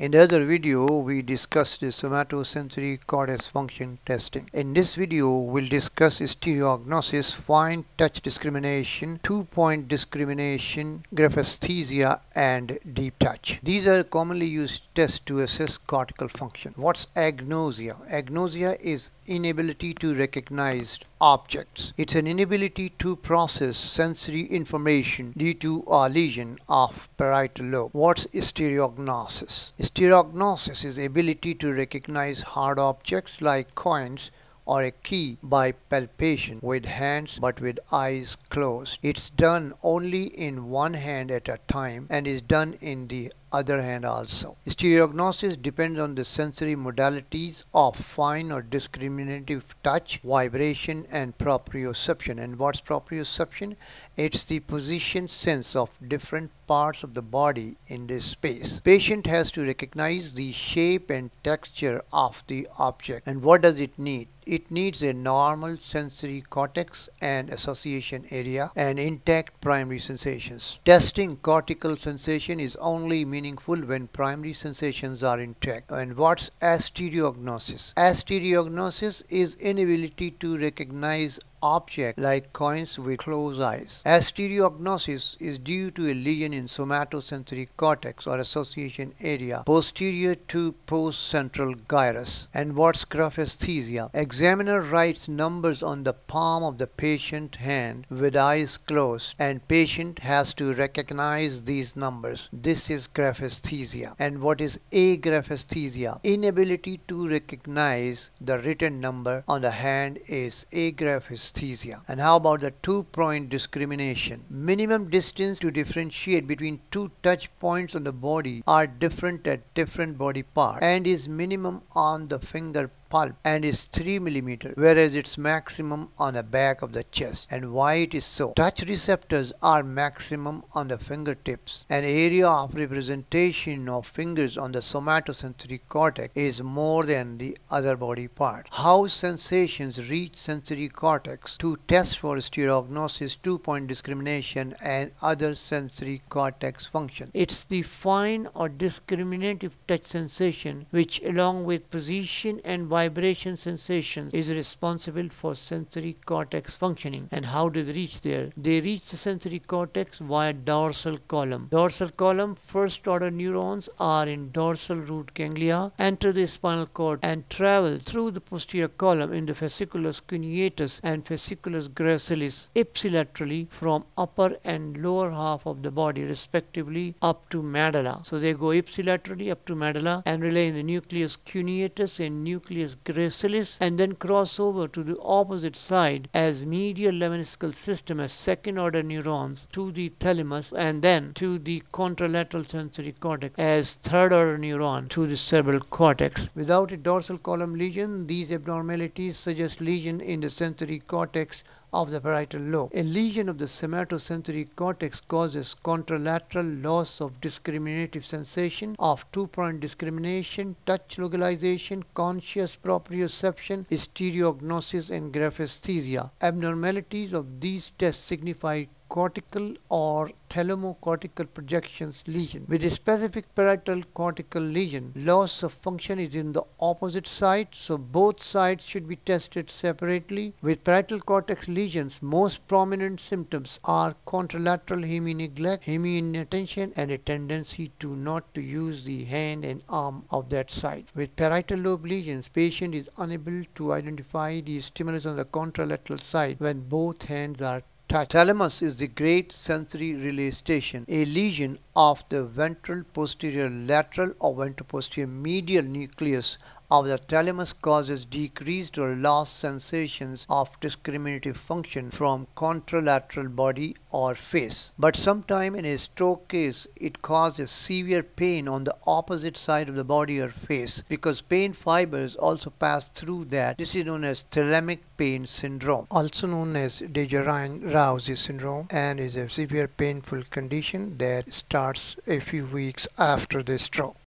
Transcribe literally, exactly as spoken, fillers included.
In the other video, we discussed the somatosensory cortex function testing. In this video, we'll discuss stereognosis, fine touch discrimination, two-point discrimination, graphesthesia, and deep touch. These are commonly used tests to assess cortical function. What's agnosia? Agnosia is inability to recognize objects. It's an inability to process sensory information due to a lesion of parietal lobe. What's stereognosis? Stereognosis is ability to recognize hard objects like coins or a key by palpation with hands but with eyes closed. It's done only in one hand at a time and is done in the other hand also. Stereognosis depends on the sensory modalities of fine or discriminative touch, vibration, and proprioception. And what's proprioception? It's the position sense of different parts of the body in this space. Patient has to recognize the shape and texture of the object. And what does it need? It needs a normal sensory cortex and association area and intact primary sensations. Testing cortical sensation is only meaningful when primary sensations are intact. And what's astereognosis? Astereognosis is inability to recognize object like coins with closed eyes. Astereognosis is due to a lesion in somatosensory cortex or association area posterior to postcentral gyrus. And what's graphesthesia? Examiner writes numbers on the palm of the patient hand with eyes closed, and patient has to recognize these numbers. This is graphesthesia. And what is agraphesthesia? Inability to recognize the written number on the hand is agraphesthesia. And how about the two-point discrimination? Minimum distance to differentiate between two touch points on the body are different at different body parts and is minimum on the finger pulp and is three millimeters, whereas it's maximum on the back of the chest. And why it is so? Touch receptors are maximum on the fingertips. An area of representation of fingers on the somatosensory cortex is more than the other body parts. How sensations reach sensory cortex? To test for stereognosis, two-point discrimination, and other sensory cortex function. It's the fine or discriminative touch sensation which, along with position and vibration sensations, is responsible for sensory cortex functioning. And how do they reach there? They reach the sensory cortex via dorsal column. Dorsal column first order neurons are in dorsal root ganglia, enter the spinal cord and travel through the posterior column in the fasciculus cuneatus and fasciculus gracilis ipsilaterally from upper and lower half of the body respectively up to medulla. So they go ipsilaterally up to medulla and relay in the nucleus cuneatus and nucleus gracilis, and then cross over to the opposite side as medial lemniscal system as second order neurons to the thalamus, and then to the contralateral sensory cortex as third order neuron to the cerebral cortex. Without a dorsal column lesion, these abnormalities suggest lesion in the sensory cortex of the parietal lobe. A lesion of the somatosensory cortex causes contralateral loss of discriminative sensation, of two-point discrimination, touch localization, conscious proprioception, stereognosis, and graphesthesia. Abnormalities of these tests signify cortical or thalamocortical projections lesion. With a specific parietal cortical lesion, loss of function is in the opposite side, so both sides should be tested separately. With parietal cortex lesions, most prominent symptoms are contralateral hemi-neglect, hemi-inattention, and a tendency to not to use the hand and arm of that side. With parietal lobe lesions, patient is unable to identify the stimulus on the contralateral side when both hands are touch. Thalamus is the great sensory relay station. A lesion of the ventral posterior lateral or ventroposterior medial nucleus of the thalamus causes decreased or lost sensations of discriminative function from contralateral body or face. But sometime in a stroke case, it causes severe pain on the opposite side of the body or face because pain fibers also pass through that. This is known as thalamic pain syndrome, also known as Dejerine Roussy syndrome, and is a severe painful condition that starts a few weeks after the stroke.